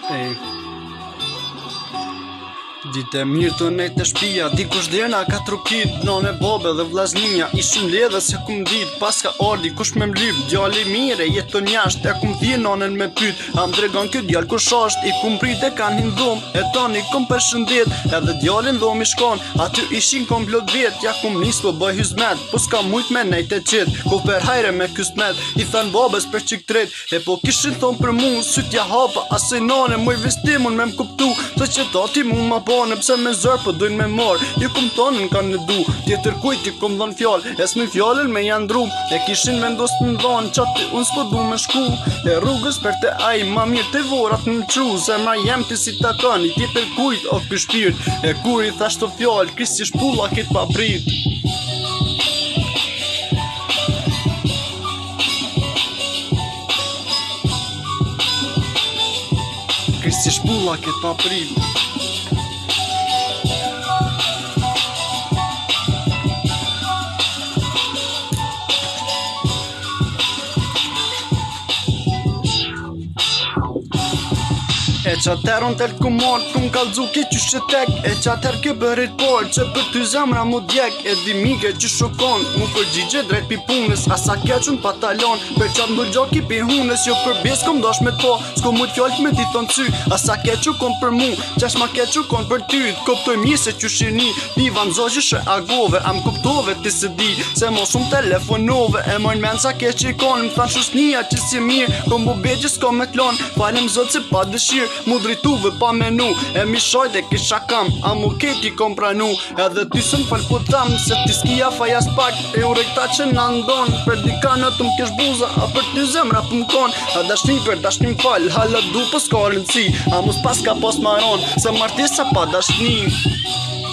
Ej, ditë e mirë të nejtë të shpia, dikush dherna ka trukit, none bobe dhe vlazninja, ishim ledhe se kum dit, pas ka ordi, kush me mlyp, djali mire, jeton jasht, e kum thje nonen me pyt, am dregon kjo djall kush asht, i kum prit e kan hin dhom, e tani kum përshëndet, edhe djallin dhom i shkon, aty ishin komplot vet, ja kum nis po bëj hizmet, po s'ka mujt me nejtë e qit, ku per hajre me kysmet, i than babes për qik tret, e po kishin thon për mu, sytja hapa, asej nane, muj vestimun me m'kuptu, të që tati mu ma Pse me zërë po dojnë me marë, ju kum tonën kanë në du, tjetër kujt ju kum dhon fjallë, e s'mi fjallën me janë drum, e kishin vendos të ndhanë, qatë unë s'po du me shku, e rrugës për te aj, ma mirë te vorat në qu, se ma jem të si takani, tjetër kujt o për shpirt, e kur i thash të fjallë, kristi shpulla kit pa prit. Kristi shpulla kit pa prit. E qater unë tel ku marrë, ku m'kallzu ki qyshe tek, e qater ke bërit parë, që për ty zemra mu djek, e di mige që shokon, mu përgjigje drejt pi punës, asa kequn patalon, për qatë më gjoki pi hunës, jo për bjes kom dosh me t'po, s'ko mujt fjallë me ti thonë cy, asa kequ kon për mu, qash ma kequ kon për ty, t'koptoj mi se qyshini, piva n'zogji shë agove, am kuptove ti se di, se mos unë telefonove, e mojnë men sa keq i kon, më thanë shusnia që si mirë, kom bu begje s'ko me t'lon, falem zot se pa dëshirë, mu drituve pa menu, e mi shojt e kisha kam, a mu keti kom pranu, edhe ty sën fal po tam, se ti s'kia fajas pak, e u rekta që na ndon, për dika në të m'kesh buza, a për ty zemra për m'kon, a dashni për dashni m'fal, hala du për s'ka rëndësi, a mu s'pas ka pos maron, se martisa pa dashni.